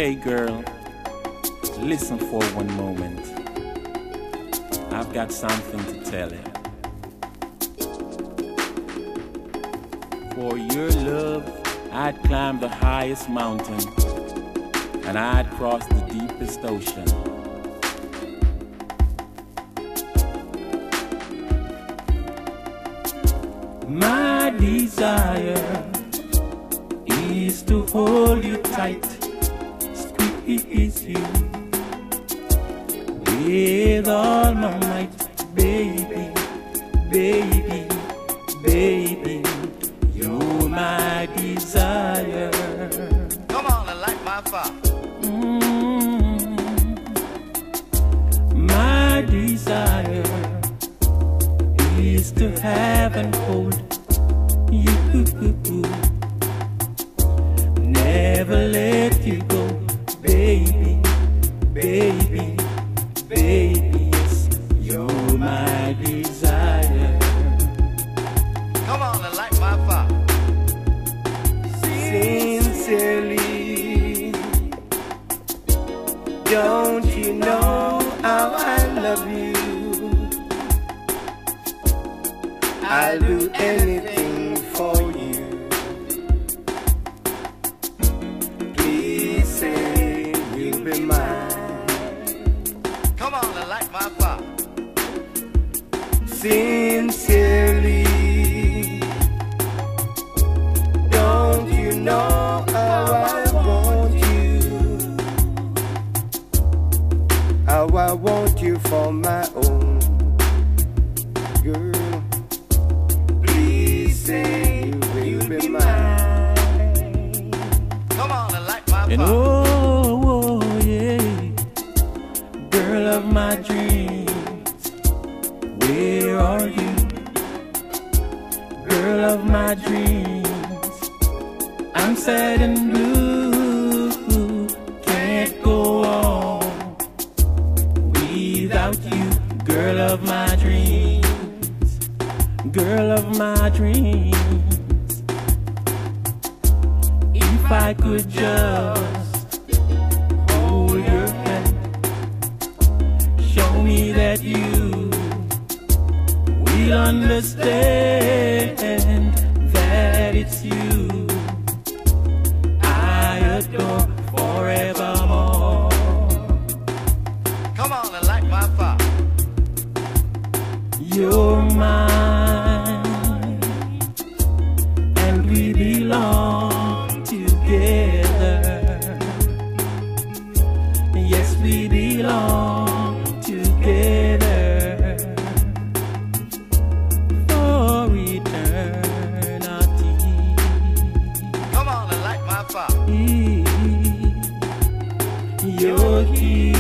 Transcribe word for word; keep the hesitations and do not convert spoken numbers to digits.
Hey girl, listen for one moment. I've got something to tell you. For your love, I'd climb the highest mountain, and I'd cross the deepest ocean. My desire is to hold you tight, squeeze you with all my might, baby, baby, baby, you're my desire. Come on and light my fire. Mm, my desire is to have and hold you, never let you go, baby, baby, baby, yes, you're my desire. Come on and light my fire. Sincerely, don't you know how I love you? I'll do anything for you. Please say you'll be mine. Come on and light my fire. Sincerely, don't you know how I want you? How I want you for my own, girl. Please say you will be mine. Come on and light my And fire. oh, oh, yeah, girl of my dreams, where are you? Girl of my dreams, I'm sad and blue, can't go on without you. Girl of my dreams, girl of my dreams, if I could just hold your hand, show me that you will understand that it's you I adore forevermore. Come on and light my fire. You're mine, and we belong together. Yes, we belong together for eternity. Come on and light my fire. You're here.